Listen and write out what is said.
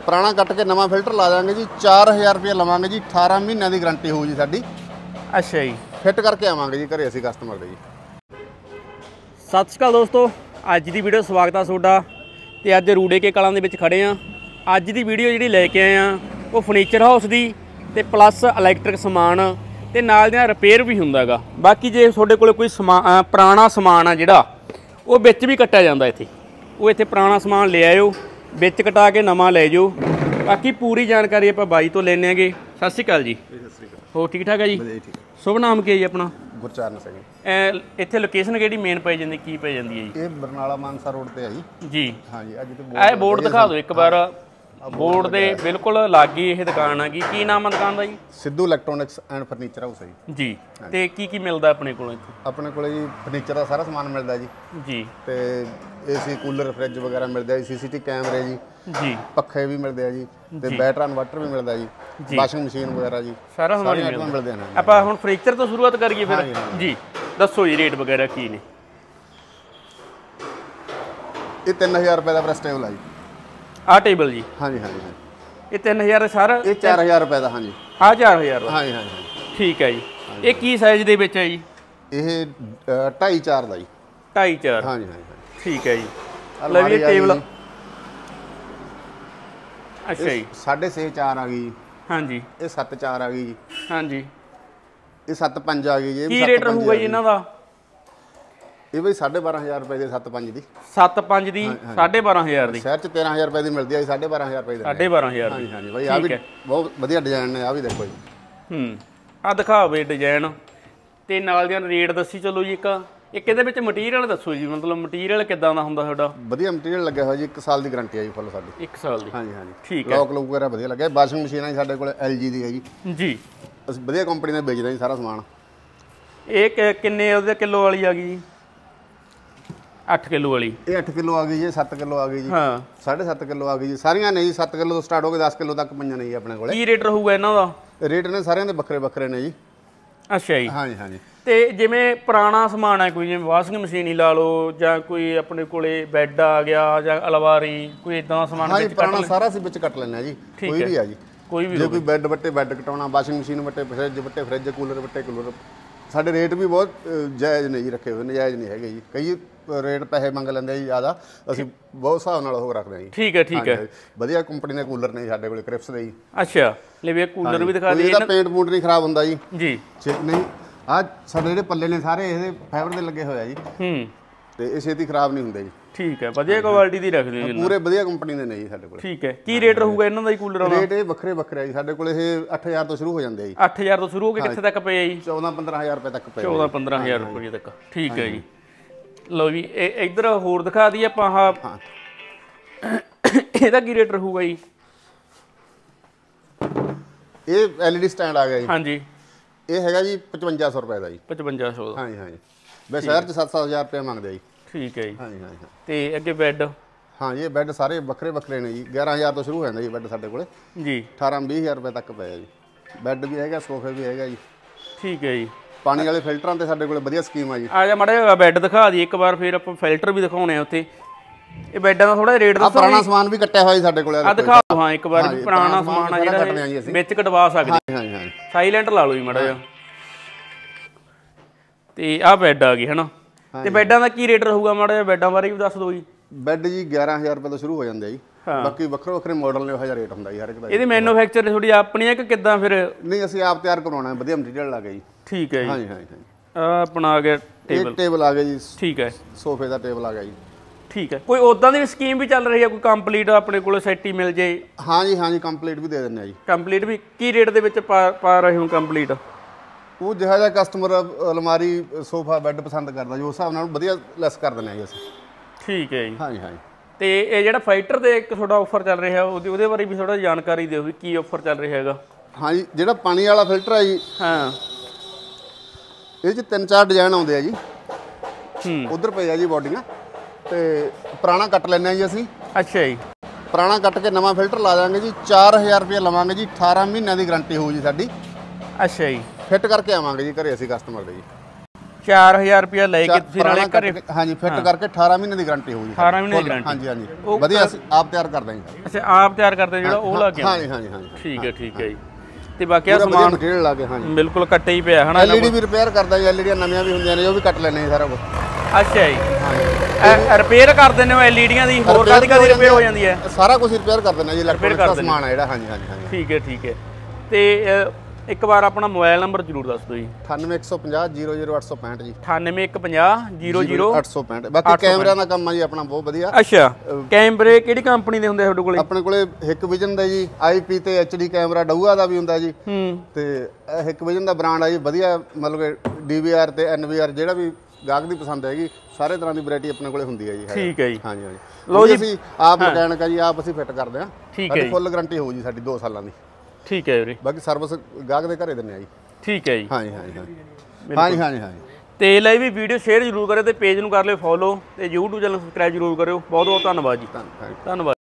ਪੁਰਾਣਾ ਕੱਟ ਕੇ ਨਵਾਂ ਫਿਲਟਰ ਲਾ ਦਾਂਗੇ ਜੀ। 4000 ਰੁਪਏ ਲਵਾਂਗੇ ਜੀ। 18 ਮਹੀਨਿਆਂ ਦੀ ਗਾਰੰਟੀ ਹੋਊ ਜੀ ਸਾਡੀ। ਅੱਛਾ ਜੀ, ਫਿੱਟ ਕਰਕੇ ਆਵਾਂਗੇ ਜੀ ਘਰੇ ਅਸੀਂ ਕਸਟਮਰ ਦੇ ਜੀ। ਸਤਿ ਸ਼੍ਰੀ ਅਕਾਲ ਦੋਸਤੋ, ਅੱਜ ਦੀ ਵੀਡੀਓ ਸਵਾਗਤ ਆ ਤੁਹਾਡਾ। ਤੇ ਅੱਜ ਰੂੜੇ ਕੇ ਕਲਾਂ ਦੇ ਵਿੱਚ ਖੜੇ ਆ। ਅੱਜ ਦੀ ਵੀਡੀਓ ਜਿਹੜੀ ਲੈ ਕੇ ਆਏ ਆ ਉਹ ਫਰਨੀਚਰ ਹਾਊਸ ਦੀ ਤੇ ਪਲੱਸ ਇਲੈਕਟ੍ਰਿਕ ਸਮਾਨ ਤੇ ਨਾਲ ਦੀਆਂ ਰਿਪੇਅਰ ਵੀ ਹੁੰਦਾ ਹੈਗਾ। ਬਾਕੀ ਜੇ ਤੁਹਾਡੇ ਕੋਲ ਕੋਈ ਪੁਰਾਣਾ ਸਮਾਨ ਆ ਜਿਹੜਾ ਉਹ ਵਿੱਚ ਵੀ ਕੱਟਿਆ ਜਾਂਦਾ ਇੱਥੇ, ਉਹ ਇੱਥੇ ਪੁਰਾਣਾ ਸਮਾਨ ਲੈ ਆਇਓ, ਵਿੱਚ ਕਟਾ ਕੇ ਨਵਾਂ ਲੈ ਜਾਓ। ਬਾਕੀ ਪੂਰੀ ਜਾਣਕਾਰੀ ਆਪਾਂ ਬਾਈ ਤੋਂ ਲੈਣੇ ਆਂਗੇ। ਸਤਿ ਸ਼੍ਰੀ ਅਕਾਲ ਜੀ। ਸਤਿ ਸ਼੍ਰੀ ਅਕਾਲ। ਹੋਰ ਠੀਕ ਠਾਕ ਹੈ ਜੀ? ਵਧੀਆ ਠੀਕ। ਸ਼ੁਭ ਨਾਮ ਕੀ ਹੈ ਜੀ ਆਪਣਾ? ਗੁਰਚਰਨ ਸਿੰਘ। ਇੱਥੇ ਲੋਕੇਸ਼ਨ ਕਿਹੜੀ ਮੇਨ ਪੈ ਜਾਂਦੀ, ਕੀ ਪੈ ਜਾਂਦੀ ਹੈ ਜੀ? ਇਹ ਬਰਨਾਲਾ ਮਾਨਸਾ ਰੋਡ ਤੇ ਆ ਜੀ। ਜੀ ਹਾਂਜੀ। ਅੱਜ ਤੇ ਇਹ ਬੋਰਡ ਦਿਖਾ ਦਿਓ ਇੱਕ ਵਾਰ। ਬੋਰਡ ਦੇ ਬਿਲਕੁਲ ਲਾਗੇ ਇਹ ਦੁਕਾਨ ਆ ਗਈ। ਕੀ ਨਾਮ ਆ ਦੁਕਾਨ ਦਾ ਜੀ? Sidhu electronics and furniture house ਹੈ ਜੀ। ਜੀ। ਤੇ ਕੀ ਮਿਲਦਾ ਆਪਣੇ ਕੋਲ ਇੱਥੇ? ਆਪਣੇ ਕੋਲੇ ਜੀ ਫਰਨੀਚਰ ਦਾ ਸਾਰਾ ਸਮਾਨ ਮਿਲਦਾ ਜੀ। ਜੀ। ਤੇ ਏਸੀ ਕੂਲਰ ਫ੍ਰਿਜ ਵਗੈਰਾ ਮਿਲਦਾ ਜੀ। ਸੀਸੀਟੀ ਕੈਮਰੇ ਜੀ। ਜੀ। ਪੱਖੇ ਵੀ ਮਿਲਦੇ ਆ ਜੀ। ਤੇ ਬੈਟਰ ਇਨਵਰਟਰ ਵੀ ਮਿਲਦਾ ਜੀ। ਵਾਸ਼ਿੰਗ ਮਸ਼ੀਨ ਵਗੈਰਾ ਜੀ, ਸਾਰਾ ਸਮਾਨ ਮਿਲਦੇ ਨੇ। ਆਪਾਂ ਹੁਣ ਫਰਨੀਚਰ ਤੋਂ ਸ਼ੁਰੂਆਤ ਕਰੀਏ ਫਿਰ। ਜੀ ਦੱਸੋ ਜੀ, ਰੇਟ ਵਗੈਰਾ ਕੀ ਨੇ? ਇਹ 3000 ਰੁਪਏ ਦਾ ਪ੍ਰੈਸ ਟੇਬਲ ਆ ਜੀ। ਆਹ ਟੇਬਲ ਜੀ? ਹਾਂਜੀ ਹਾਂਜੀ। ਇਹ 3000 ਦਾ ਸਾਰਾ? ਇਹ 4000 ਰੁਪਏ ਦਾ। ਹਾਂਜੀ। ਆਹ 4000 ਦਾ? ਹਾਂਜੀ। ਠੀਕ ਹੈ ਜੀ। ਇਹ ਕੀ ਸਾਈਜ਼ ਦੇ ਵਿੱਚ ਹੈ ਜੀ? ਇਹ 2.5 4 ਦਾ ਜੀ। 2.5 4? ਹਾਂਜੀ। ਠੀਕ ਹੈ ਜੀ। ਲੈ ਵੀ ਇਹ ਟੇਬਲ। ਅੱਛਾ ਜੀ। 6.5 4 ਆ ਗਈ ਜੀ। ਹਾਂਜੀ। ਇਹ 7 4 ਆ ਗਈ ਜੀ। ਹਾਂਜੀ। ਇਹ 7 5 ਆ ਗਈ ਜੀ। ਕੀ ਰੇਟ ਰਹੂਗਾ ਜੀ ਇਹਨਾਂ ਦਾ? ਇਹ ਬਈ 12500 ਰੁਪਏ ਦੇ 7 5 ਦੀ। 7 5 ਦੀ 12500 ਦੀ। ਸ਼ਹਿਰ ਚ 13000 ਰੁਪਏ ਦੀ ਮਿਲਦੀ ਆ ਜੀ। 12500 ਰੁਪਏ ਦੀ। 12500 ਦੀ। ਹਾਂਜੀ ਬਈ ਆ ਵੀ ਬਹੁਤ ਵਧੀਆ ਡਿਜ਼ਾਈਨ ਨੇ। ਆ ਵੀ ਦੇਖੋ ਜੀ। ਆ ਦਿਖਾਵੇ ਡਿਜ਼ਾਈਨ ਤੇ ਨਾਲ ਦੀਆਂ ਰੇਟ ਦੱਸੀ ਚਲੋ ਜੀ। ਇੱਕ ਇਹਦੇ ਵਿੱਚ ਮਟੀਰੀਅਲ ਦੱਸੋ ਜੀ, ਮਤਲਬ ਮਟੀਰੀਅਲ ਕਿੱਦਾਂ ਦਾ ਹੁੰਦਾ ਤੁਹਾਡਾ? ਵਧੀਆ ਮਟੀਰੀਅਲ ਲੱਗਿਆ ਹੋਇਆ ਜੀ। 1 ਸਾਲ ਦੀ ਗਾਰੰਟੀ ਆ ਜੀ ਫੁੱਲ ਸਾਡੀ। 1 ਸਾਲ ਦੀ? ਹਾਂਜੀ। ਠੀਕ ਹੈ। ਲੋਕ ਵਗੈਰਾ ਵਧੀਆ ਲੱਗਿਆ। ਵਾਸ਼ਿੰਗ ਮਸ਼ੀਨ ਆ ਜੀ ਸਾਡੇ ਕੋਲ LG ਦੀ ਹੈ ਜੀ। ਜੀ। ਅਸੀਂ ਵਧੀਆ ਕੰਪਨੀ ਦਾ ਵੇਚਦੇ ਜੀ ਸਾਰਾ ਸਮਾਨ। ਇਹ ਕਿੰਨੇ ਉਹਦੇ ਕਿਲੋ ਵਾਲੀ ਆ ਗਈ ਜੀ? 8 ਕਿਲੋ ਵਾਲੀ? ਇਹ 8 ਕਿਲੋ ਆ ਗਈ ਜੀ। 7 ਕਿਲੋ ਆ ਗਈ ਜੀ। ਹਾਂ। 7.5 ਕਿਲੋ ਆ ਗਈ ਜੀ। ਸਾਰੀਆਂ ਨੇ ਜੀ 7 ਕਿਲੋ ਤੋਂ ਸਟਾਰਟ ਹੋ ਕੇ 10 ਕਿਲੋ ਤੱਕ ਪਈਆਂ ਨੇ ਜੀ ਆਪਣੇ ਕੋਲੇ। ਕੀ ਰੇਟ ਰਹੂਗਾ ਇਹਨਾਂ ਦਾ? ਰੇਟ ਨੇ ਸਾਰਿਆਂ ਦੇ ਵੱਖਰੇ ਨੇ ਜੀ। ਅੱਛਾ ਜੀ। ਹਾਂਜੀ। ਤੇ ਜਿਵੇਂ ਪੁਰਾਣਾ ਸਮਾਨ ਹੈ ਕੋਈ, ਜਿਵੇਂ ਵਾਸ਼ਿੰਗ ਮਸ਼ੀਨ ਹੀ ਲਾ ਲਓ ਜਾਂ ਕੋਈ ਆਪਣੇ ਕੋਲੇ ਬੈੱਡ ਆ ਗਿਆ ਜਾਂ ਅਲਮਾਰੀ, ਕੋਈ ਇਦਾਂ ਦਾ ਸਮਾਨ ਵਿੱਚ ਪੁਰਾਣਾ ਸਾਰਾ ਅਸੀਂ ਵਿੱਚ ਕੱਟ ਲੈਂਦੇ ਆ ਜੀ। ਕੋਈ ਵੀ ਆ ਜੀ। ਕੋਈ ਵੀ ਜੇ ਕੋਈ ਬੈੱਡ ਵੱਟੇ ਬੈੱਡ ਕਟਾਉਣਾ, ਵਾਸ਼ਿੰਗ ਮਸ਼ੀਨ ਵੱਟੇ ਫ੍ਰਿਜ, ਕੂਲਰ ਵੱਟੇ ਕੂਲਰ। ਸਾਡੇ ਰੇਟ ਵੀ ਬਹੁਤ ਜਾਇਜ਼ ਨੇ ਜੀ, ਰੱਖੇ ਹੋਏ ਨਜਾਇਜ਼ ਨਹੀਂ ਹੈਗੇ ਜੀ। ਕਈ ਰੇਟ ਪੈਸੇ ਮੰਗ ਲੈਂਦੇ ਜੀ ਜ਼ਿਆਦਾ, ਅਸੀਂ ਬਹੁਤ ਹਿਸਾਬ ਨਾਲ ਉਹ ਰੱਖਦੇ ਹਾਂ ਜੀ। ਠੀਕ ਹੈ। ਵਧੀਆ ਕੰਪਨੀ ਦੇ ਕੂਲਰ ਨੇ ਸਾਡੇ ਕੋਲ, ਕ੍ਰਿਪਸ ਦੇ ਜੀ। ਅੱਛਾ, ਲੈ ਵੀ ਕੂਲਰ ਵੀ ਦਿਖਾ ਦਈਏ। ਇਹਦਾ ਪੇਂਟ ਪੂੰਟ ਨਹੀਂ ਖਰਾਬ ਹੁੰਦਾ ਜੀ। ਜੀ। ਨਹੀਂ, ਆ ਸਾਡੇ ਜਿਹੜੇ ਪੱਲੇ ਨੇ ਸਾਰੇ ਇਹਦੇ ਫਾਈਬਰ ਦੇ ਲੱਗੇ ਹੋਏ ਆ ਜੀ। ਤੇ ਇਹ ਛੇਤੀ ਖਰਾਬ ਨਹੀਂ ਹੁੰਦੇ ਜੀ। ਠੀਕ ਹੈ, ਵਧੀਆ ਕੁਆਲਿਟੀ ਦੀ ਰੱਖਦੇ ਹੋ ਜੀ। ਪੂਰੇ ਵਧੀਆ ਕੰਪਨੀ ਦੇ ਨੇ ਜੀ ਸਾਡੇ ਕੋਲ। ਠੀਕ ਹੈ। ਕੀ ਰੇਟ ਰਹੂਗਾ ਇਹਨਾਂ ਦਾ ਜੀ ਕੂਲਰ ਦਾ? ਰੇਟ ਇਹ ਵੱਖਰੇ ਆ ਜੀ ਸਾਡੇ ਕੋਲ। ਇਹ 8000 ਤੋਂ ਸ਼ੁਰੂ ਹੋ ਜਾਂਦੇ ਆ ਜੀ। 8000 ਤੋਂ ਸ਼ੁਰੂ ਹੋ ਕੇ ਕਿੱਥੇ ਤੱਕ ਪਏ ਜੀ? 14-15000 ਰੁਪਏ ਤੱਕ ਪਏ। 14-15000 ਰੁਪਏ ਤੱਕ। ਠੀਕ ਹੈ ਜੀ। ਲਓ ਜੀ, ਇੱਧਰ ਹੋਰ ਦਿਖਾ ਦਈਏ ਆਪਾਂ। ਆਹ ਇਹਦਾ ਕੀ ਰੇਟ ਰਹੂਗਾ ਜੀ? ਇਹ LED ਸਟੈਂਡ ਆ ਗਿਆ ਜੀ। ਹਾਂਜੀ। ਇਹ ਹੈਗਾ ਜੀ 5500 ਰੁਪਏ ਦਾ ਜੀ। 5500 ਦਾ? ਹਾਂਜੀ। ਵੈਸੇ ਸ਼ਹਿਰ ਚ 7-7000 ਰੁਪਏ ਮੰਗਦੇ ਆ ਜੀ। ਠੀਕ ਹੈ ਜੀ। ਹਾਂਜੀ। ਤੇ ਅੱਗੇ ਬੈੱਡ? ਹਾਂਜੀ, ਇਹ ਬੈੱਡ ਸਾਰੇ ਵੱਖਰੇ ਨੇ ਜੀ। 11000 ਤੋਂ ਸ਼ੁਰੂ ਹੋ ਜਾਂਦਾ ਜੀ ਬੈੱਡ ਸਾਡੇ ਕੋਲੇ ਜੀ। 18-20000 ਰੁਪਏ ਤੱਕ ਪਏ ਆ ਜੀ। ਬੈੱਡ ਵੀ ਹੈਗਾ, ਸੋਫੇ ਵੀ ਹੈਗਾ ਜੀ। ਠੀਕ ਹੈ ਜੀ। ਪਾਣੀ ਵਾਲੇ ਫਿਲਟਰਾਂ ਤੇ ਸਾਡੇ ਕੋਲੇ ਵਧੀਆ ਸਕੀਮ ਆ ਜੀ। ਆ ਜਾ ਮਾੜਾ ਜਿਹਾ ਬੈੱਡ ਦਿਖਾ ਦਈਏ ਇੱਕ ਵਾਰ, ਫਿਰ ਆਪਾਂ ਫਿਲਟਰ ਵੀ ਦਿਖਾਉਣੇ ਆ ਉੱਥੇ। ਇਹ ਬੈੱਡਾਂ ਦਾ ਥੋੜਾ ਰੇਟ ਦੱਸੋ। ਪੁਰਾਣਾ ਸਮਾਨ ਵੀ ਕੱਟਿਆ ਹੋਇਆ ਜੀ ਸਾਡੇ ਕੋਲੇ। ਆ ਦਿਖਾ ਦਿਓ। ਹਾਂ, ਇੱਕ ਵਾਰ ਪੁਰਾਣਾ ਸਮਾਨ ਆ ਜਿਹੜਾ ਵਿੱਚ ਕਟਵਾ ਸਕਦੇ। ਹਾਂਜੀ। ਸਾਈਲੈਂਟ ਲਾ ਲਓ ਜੀ ਮਾੜਾ ਜਿਹਾ। ਤੇ ਆਹ ਬੈੱਡ ਆ ਗਏ ਹਨਾ। ਤੇ ਬੈੱਡਾਂ ਦਾ ਕੀ ਰੇਟ ਰਹੂਗਾ? ਮਾੜਾ ਜਿਹਾ ਬੈੱਡਾਂ ਬਾਰੇ ਵੀ ਦੱਸ ਦਿਓ ਜੀ। ਬੈੱਡ ਜੀ 11000 ਰੁਪਏ ਤੋਂ ਸ਼ੁਰੂ ਹੋ ਜਾਂਦੇ ਆ ਜੀ। ਬਾਕੀ ਵੱਖਰੇ ਮਾਡਲ ਨੇ, ਉਹ ਜਿਹਾ ਰੇਟ ਹੁੰਦਾ ਜੀ ਹਰ ਇੱਕ ਦਾ। ਇਹਦੀ ਮੈਨੂਫੈਕਚਰ ਥੋੜੀ ਆਪਣੀ ਹੈ ਕਿ ਕਿੱਦਾਂ ਫਿਰ? ਨਹੀਂ, ਅਸੀਂ ਆਪ ਤਿਆਰ ਕਰਵਾਉਣਾ ਹੈ। ਵਧੀਆ ਮਟੀਰੀਅਲ ਲਾ ਕੇ ਜੀ। ਠੀਕ ਹੈ ਜੀ। ਹਾਂਜੀ। ਆ ਆਪਣਾ ਆ ਗਿਆ ਟੇਬਲ ਆ ਗਿਆ ਜੀ। ਠੀਕ ਹੈ। ਸੋਫੇ ਦਾ ਟੇਬਲ ਆ ਗਿਆ ਜੀ। ਠੀਕ ਹੈ। ਕੋਈ ਉਦਾਂ ਦੀ ਸਕੀਮ ਵੀ ਚੱਲ ਰਹੀ ਹੈ? ਕੋਈ ਕੰਪਲੀਟ ਆਪਣੇ ਕੋਲ ਸੈੱਟ ਹੀ ਮਿਲ ਜੇ? ਹਾਂਜੀ, ਕੰਪਲੀਟ ਵੀ ਦੇ ਦਿੰਦੇ ਆ ਜੀ। ਕੰਪਲੀਟ ਵੀ ਕੀ ਰੇਟ ਦੇ ਵਿੱਚ ਪਾ ਰਹੇ ਹੋ ਕੰਪਲੀਟ? ਉਹ ਜਿਹੜਾ ਕਸਟਮਰ ਅਲਮਾਰੀ, ਸੋਫਾ, ਬੈੱਡ ਪਸੰਦ ਕਰਦਾ ਜੀ, ਉਸ ਹਿਸਾਬ ਨਾਲ ਵਧੀਆ ਲੈਸ ਕਰ ਦਿੰਦੇ ਆ ਜੀ ਅਸੀਂ। ਠੀਕ ਹੈ ਜੀ। ਹਾਂਜੀ। ਤੇ ਇਹ ਜਿਹੜਾ ਫਾਈਟਰ ਤੇ ਇੱਕ ਤੁਹਾਡਾ ਆਫਰ ਚੱਲ ਰਿਹਾ ਉਹਦੇ ਬਾਰੇ ਵੀ ਥੋੜਾ ਜਾਣਕਾਰੀ ਦਿਓ ਵੀ ਕੀ ਆਫਰ ਚੱਲ ਰਿਹਾ ਹੈਗਾ? ਹਾਂਜੀ, ਜਿਹੜਾ ਪਾਣੀ ਵਾਲਾ ਫਿਲਟਰ ਹੈ ਜੀ। ਹਾਂ। ਇਹ 'ਚ 3-4 ਡਿਜ਼ਾਈਨ ਆਉਂਦੇ ਆ ਜੀ। ਉਧਰ ਪਏ ਆ ਜੀ ਬੋਡੀਆਂ। ਤੇ ਪੁਰਾਣਾ ਕੱਟ ਲੈਂਦੇ ਆ ਜੀ ਅਸੀਂ। ਅੱਛਾ ਜੀ। ਪੁਰਾਣਾ ਕੱਟ ਕੇ ਨਵਾਂ ਫਿਲਟਰ ਲਾ ਦਾਂਗੇ ਜੀ। 4000 ਰੁਪਏ ਲਵਾਂਗੇ ਜੀ। 18 ਮਹੀਨਿਆਂ ਦੀ ਗਾਰੰਟੀ ਹੋਊ ਜੀ ਸਾਡੀ। ਅੱਛਾ ਜੀ। ਫਿੱਟ ਕਰਕੇ ਆਵਾਂਗੇ ਜੀ ਘਰੇ ਅਸੀਂ ਕਸਟਮਰ ਦੇ ਜੀ। 4000 ਰੁਪਇਆ ਲੈ ਕੇ ਤੁਸੀਂ ਨਾਲੇ ਘਰੇ ਹਾਂਜੀ ਫਿੱਟ ਕਰਕੇ 18 ਮਹੀਨੇ ਦੀ ਗਾਰੰਟੀ ਹੋਊਗੀ 18 ਮਹੀਨੇ ਦੀ ਗਾਰੰਟੀ ਹਾਂਜੀ ਹਾਂਜੀ ਵਧੀਆ ਅਸੀਂ ਆਪ ਤਿਆਰ ਕਰਦੇ ਹਾਂ ਅੱਛਾ ਆਪ ਤਿਆਰ ਕਰਦੇ ਜਿਹੜਾ ਉਹ ਲੱਗ ਗਿਆ ਹਾਂਜੀ ਹਾਂਜੀ ਹਾਂਜੀ ਠੀਕ ਹੈ ਜੀ ਤੇ ਬਾਕੀ ਆ ਸਮਾਨ ਮਟੀਰੀਅਲ ਲਾ ਕੇ ਹਾਂਜੀ ਬਿਲਕੁਲ ਕੱਟੇ ਹੀ ਪਿਆ ਹਨਾ ਐਲਈਡੀ ਵੀ ਰਿਪੇਅਰ ਕਰਦਾ ਜੀ ਐਲਈਡੀਆਂ ਨਵੀਆਂ ਵੀ ਹੁੰਦੀਆਂ ਨੇ ਉਹ ਵੀ ਕੱਟ ਲੈਣੇ ਸਾਰਾ ਕੁਝ ਅੱਛਾ ਜੀ ਰਿਪੇਅਰ ਕਰ ਦਿੰਦੇ ਹੋ ਐਲਈਡੀਆਂ ਦੀ ਹੋਰ ਕਾਦੀ ਰਿਪੇਅਰ ਹੋ ਜਾਂਦੀ ਹੈ ਸਾਰਾ ਕੁਝ ਰਿਪੇਅਰ ਕਰ ਦਿੰਦੇ ਜੀ ਇਲੈਕਟ੍ਰੋਨਿਕ ਦਾ ਸਮਾਨ ਹੈ ਜਿਹੜਾ ਹਾਂਜੀ ਹਾਂਜੀ ਹਾਂਜੀ ਠੀਕ ਹੈ ਤੇ ਇੱਕ ਵਾਰ ਆਪਣਾ ਮੋਬਾਈਲ ਨੰਬਰ ਜ਼ਰੂਰ ਦੱਸ ਦਿਓ ਜੀ 9815 00865 ਜੀ 9815 00865 ਬਾਕੀ ਕੈਮਰਿਆਂ ਦਾ ਕੰਮ ਆ ਜੀ ਆਪਣਾ ਬਹੁਤ ਵਧੀਆ ਅੱਛਾ ਕੈਮਰੇ ਕਿਹੜੀ ਕੰਪਨੀ ਦੇ ਹੁੰਦੇ ਤੁਹਾਡੇ ਕੋਲੇ ਆਪਣੇ ਕੋਲੇ ਹਿਕਵਿਜ਼ਨ ਦਾ ਜੀ ਆਈਪੀ ਤੇ ਐਚਡੀ ਕੈਮਰਾ ਡਊਆ ਦਾ ਵੀ ਹੁੰਦਾ ਜੀ ਤੇ ਹਿਕਵਿਜ਼ਨ ਦਾ ਬ੍ਰਾਂਡ ਆ ਜੀ ਵਧੀਆ ਮਤਲਬ ਕਿ ਡੀਵੀਆਰ ਤੇ ਐਨਵੀਆਰ ਜਿਹੜਾ ਵੀ ਗਾਹਕ ਦੀ ਪਸੰਦ ਹੈਗੀ ਸਾਰੇ ਤਰ੍ਹਾਂ ਦੀ ਵੈਰਾਈਟੀ ਆਪਣੇ ਕੋਲੇ ਹੁੰਦੀ ਹੈ ਜੀ ਠੀਕ ਹੈ ਜੀ ਹਾਂਜੀ ਹਾਂਜੀ ਲੋ ਜੀ ਅਸੀਂ ਆਪ ਮਕੈਨਿਕ ਆ ਜੀ ਆਪ ਅਸੀਂ ਫਿੱਟ ਕਰਦੇ ਆ ਸਾਡੀ ਫੁੱਲ ਗਾਰੰਟੀ ਹੋਊ ਜੀ ਸਾਡੀ 2 ਸਾਲਾਂ ਦੀ ਠੀਕ ਹੈ ਵੀਰੇ ਬਾਕੀ ਸਰਵਿਸ ਗਾਹਕ ਦੇ ਘਰੇ ਦਿੰਨੇ ਆ ਜੀ ਠੀਕ ਹੈ ਜੀ ਹਾਂਜੀ ਹਾਂਜੀ ਹਾਂਜੀ ਹਾਂਜੀ ਹਾਂਜੀ ਤੇ ਲਈ ਵੀ ਵੀਡੀਓ ਸ਼ੇਅਰ ਜ਼ਰੂਰ ਕਰਿਓ ਤੇ ਪੇਜ ਨੂੰ ਕਰ ਲਿਓ ਫੋਲੋ ਤੇ YouTube ਚੈਨਲ ਸਬਸਕ੍ਰਾਈਬ ਜ਼ਰੂਰ ਕਰਿਓ ਬਹੁਤ ਬਹੁਤ ਧੰਨਵਾਦ ਜੀ ਧੰਨਵਾਦ